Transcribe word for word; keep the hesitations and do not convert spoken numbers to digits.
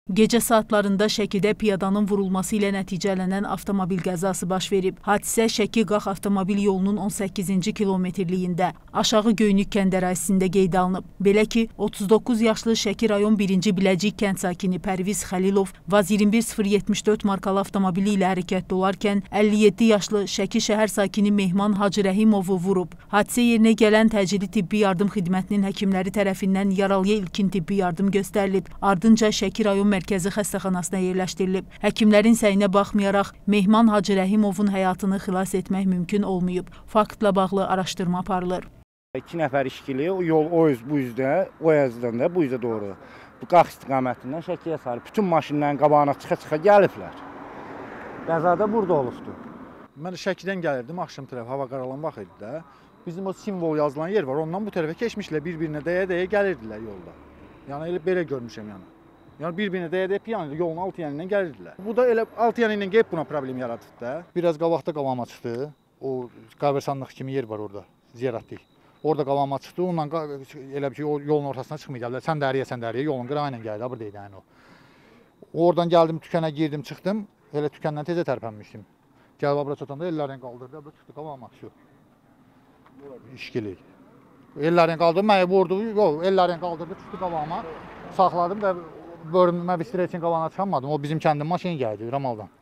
Gecə saatlarında Şəkidə piyadanın vurulması ilə nəticələnən avtomobil qəzası baş verib. Hadisə Şəki-Qax avtomobil yolunun on səkkizinci kilometrliyində Aşağı Göynük kənd ərazisində qeydə alınıb. Belə ki, otuz doqquz yaşlı Şəki rayon birinci Biləcik kənd sakini Pərviz Xəlilov Vaz iyirmi bir sıfır yetmiş dörd markalı avtomobili ilə hərəkətdə olarkən əlli yeddi yaşlı Şəki şəhər sakini Mehman Hacırəhimovu vurub. Hadisə yerinə gələn təcili tibbi yardım xidmətinin həkimləri tərəfindən yaralıya ilkin tibbi yardım göstərilib. Ardınca Şəki rayon mərkəzi xəstəxanasına yerləşdirilib. Həkimlərin səyinə baxmayaraq Mehman Hacırəhimovun həyatını xilas etmək mümkün olmayıb. Faktla bağlı araşdırma aparılır. İki nəfər işkili, yol o üz bu üzdə, o yazdan da bu üzə doğru. Bu Qax istiqamətindən Şəkiyə sarı bütün maşınların qabağına çıxa-çıxa gəliblər. Qəzada burada olubdu. Mən Şəkidən gəlirdim, axşam tərəf hava qaralanmaq idi də. Bizim o simvol yazılan yer var, ondan bu tərəfə keçmişlər, bir-birinə dəyə-dəyə gəlirdilər yolda. Yəni elə belə görmüşəm yəni. Yəni bir-birinə dəyə-dəyə piyanı yolun altı yanından gəlirdilər. Bu da elə altı yanı ilə gəlib buna problem yaratıbdı da. Biraz qabaqda qavama çıxdı. O qəbirstanlıq kimi yer var orada, ziyarətlik. Orada qavama çıxdı, ondan elə bir ki, o yolun ortasına çıxmaya gəldi. Sən dəriyə, sən dəriyə, yolun qırağı ilə gəldi, burada idi yəni o. Oradan gəldim, tükənə girdim, çıxdım. Elə tükəndən tezə tərpənmişdim. Gəlib abra çatanda ellərini qaldırdı, abra çıxdı qavama, şu. İşkili. Ellərini qaldırdı, mənə vurdu, yox, ellərini qaldırdı, çıxdı qavama. Saxladım və bölünmə bir üçün qavana çıxamadım. O bizim kəndin maşını gəldi Ramaldan.